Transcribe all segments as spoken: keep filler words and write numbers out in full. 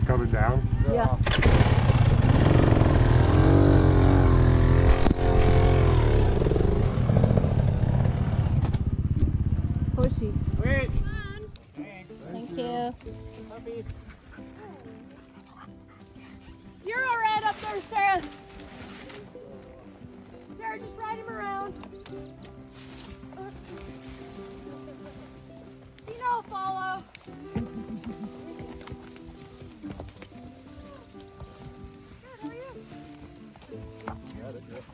coming down? Yeah. Pushy. Wait. Thank you. Puppies. You're all right up there, Sarah. Sarah, just ride him around. You know, follow. Good, how are you? Got it, yeah.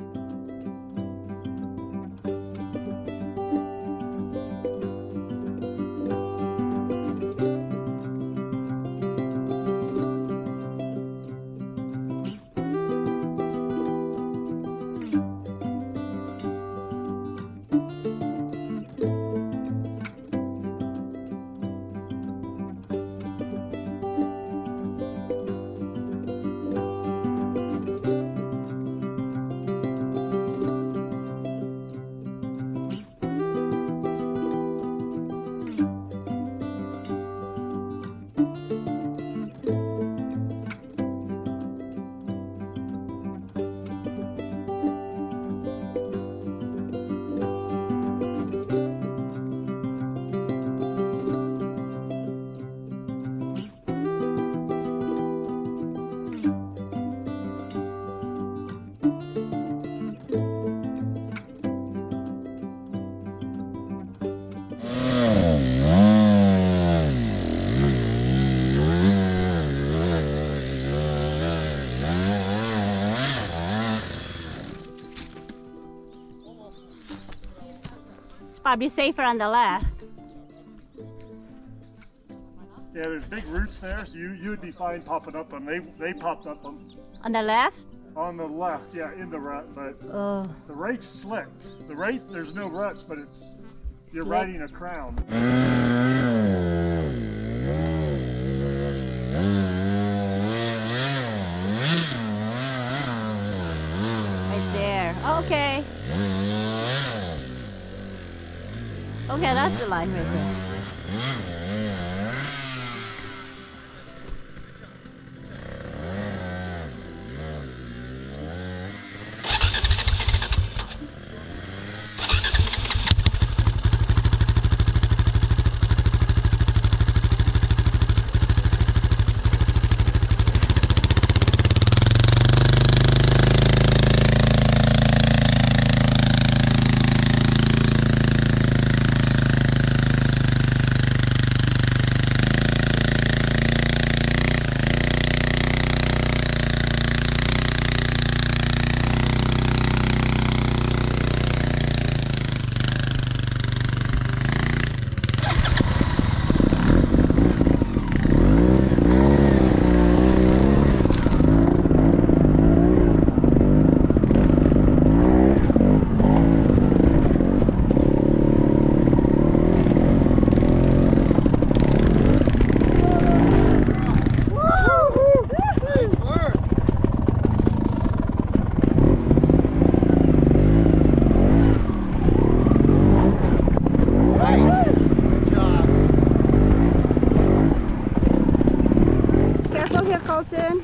Probably safer on the left. Yeah, there's big roots there, so you you would be fine popping up them. They they popped up them On the left? on the left, yeah, in the rut. But Oh. the right's slick. The right, there's no ruts, but it's you're Slick. riding a crown. Right there. Okay. Okay, that's the line right there. Colton.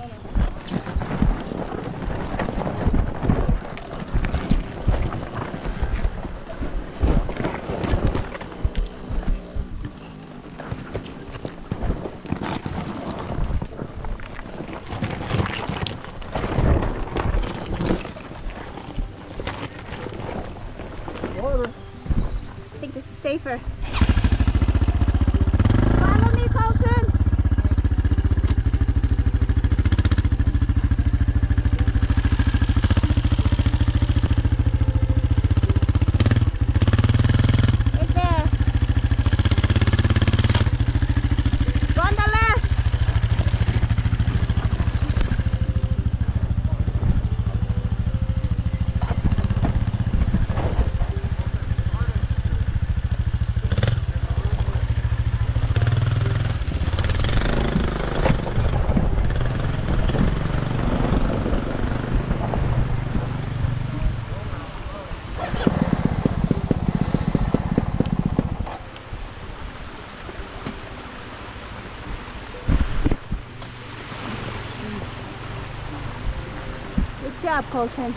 Water. I think this is safer. Follow me, Colton. job, Colton.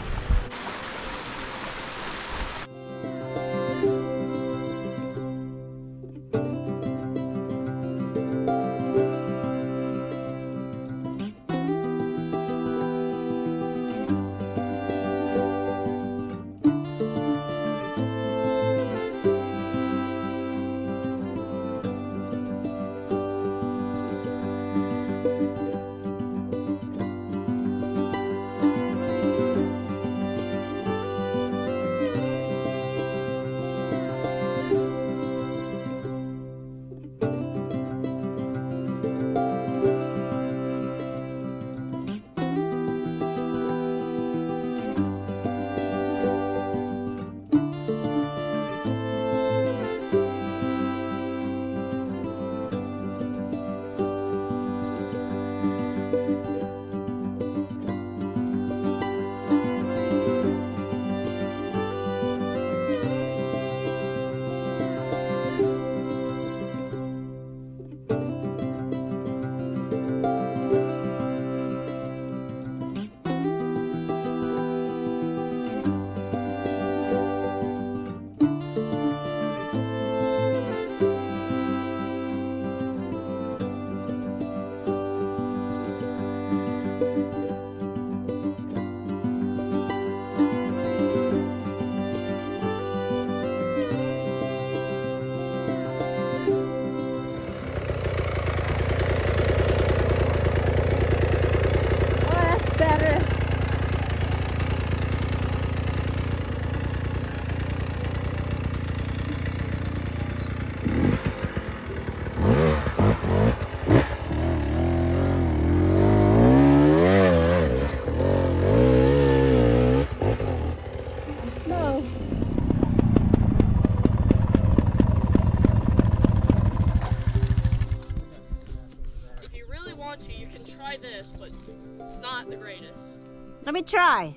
This, but it's not the greatest. Let me try.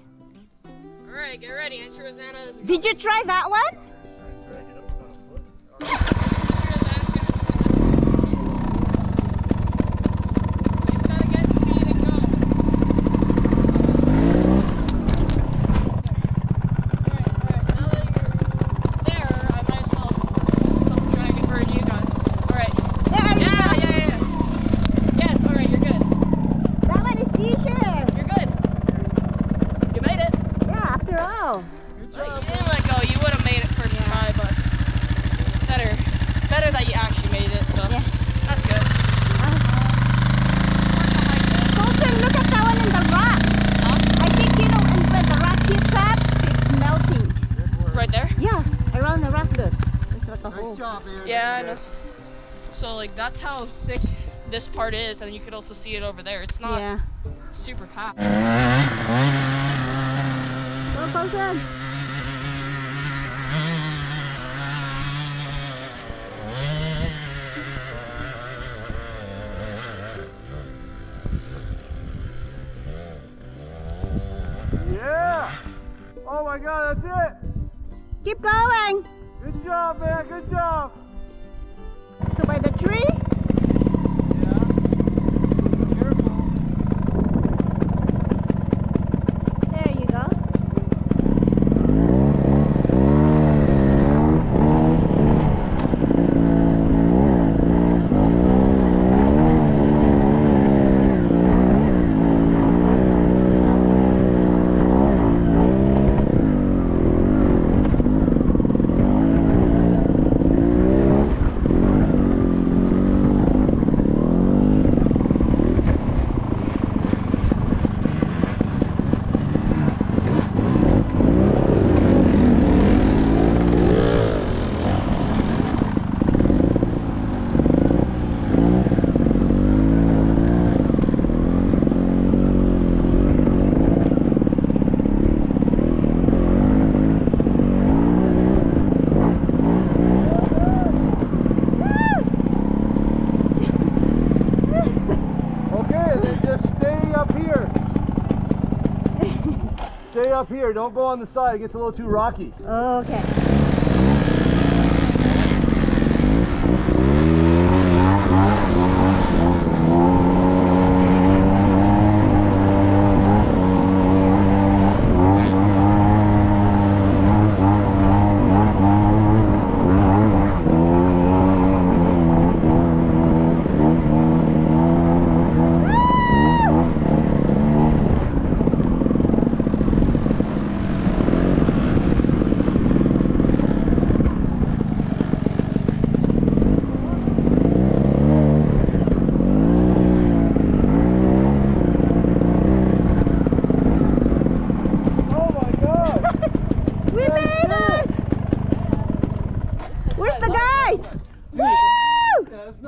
All right, get ready. Enter Rosanna's. Did you try that one? Drag it up about a foot. We just gotta get speed and go. Alright, alright. Now that you're there, I might as well come drag it for you guys. Alright. There you Yeah, go. yeah, yeah, yeah. Yes, alright, you're good. That one is easier. You're good. You made it. Yeah, after all. Good Like, job. you didn't let go. You would have made it first Yeah. try, but better, better that you actually made it. So Yeah. that's good. Colton, look at that one in the rock. Huh? I think, you know, and when the rock hits up, it's melting. Good work. Right there. Yeah, around the rock, look. There's like a hole. Nice job, man. Yeah, I know. So like that's how thick this part is, and you could also see it over there. It's not Yeah. super packed. Go, Colton. Yeah. Oh my God, that's it. Keep going. Good job, man. Good job. So by the tree? Yeah. Careful. There you go. Stay up here, don't go on the side, it gets a little too rocky. Okay.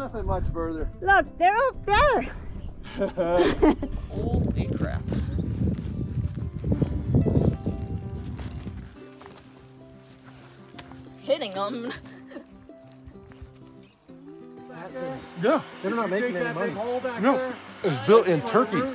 nothing much further. Look, they're up there. Holy crap. Hitting them. Yeah. They're not making any money. No, it was built in Turkey.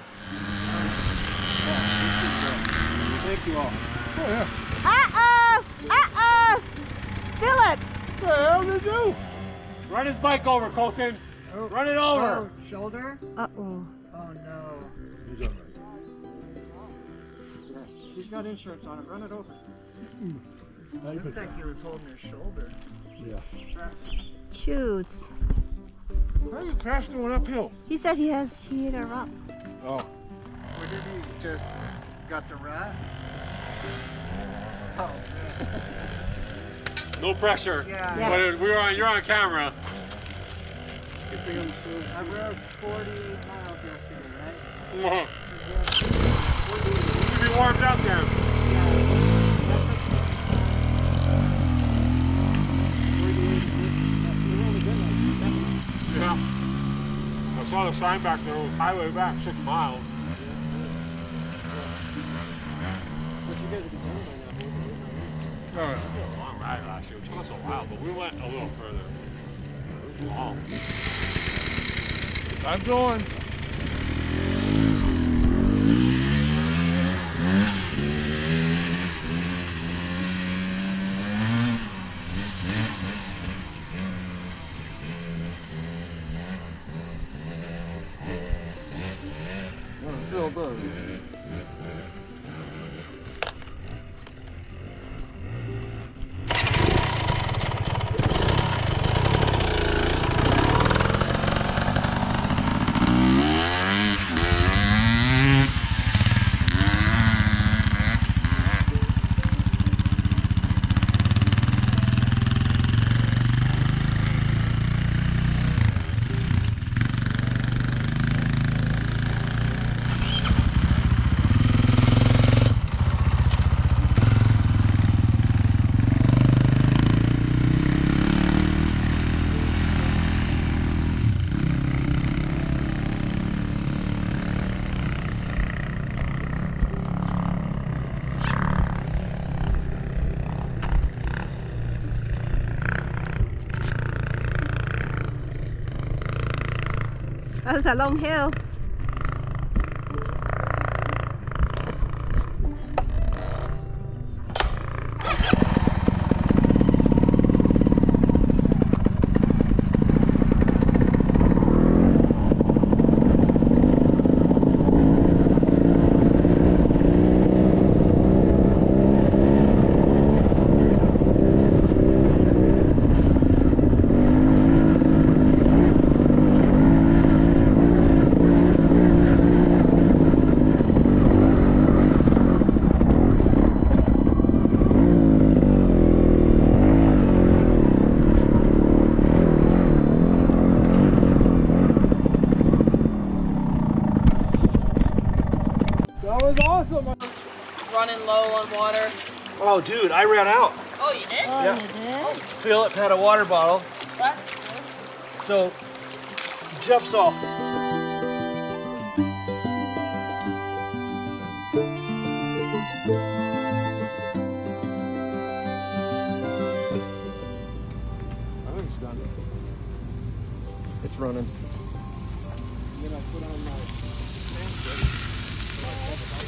Thank you all. Oh yeah. Uh-oh! Uh-oh! Philip! What the hell did you do? Run his bike over, Colton. Oh. Run it over. Oh, shoulder? Uh-oh. Oh no. He's all right. He's got insurance on it. Run it over. Now you Looks put- like he was holding his shoulder. Yeah. Shoots. How are you crash going uphill? He said he has to teeter up. Oh. Or did he just got the rat? Oh. No pressure. Yeah. Yeah. But we were on. You're on camera. Good thing I'm slow. I rode forty-eight miles yesterday, right? You should be warmed up then. Yeah. I saw the sign back there. Highway back six miles. But you guys have been done by now. All right. It was a long ride last year. It took us a while, but we went a little further. It was long. I'm going. Still does. That's a long hill. That was awesome. Running low on water. Oh, dude, I ran out. Oh, you did? Oh, Yeah. you did? Philip had a water bottle, That's good. so Jeff saw. I think it's done. It's running. Then I put on my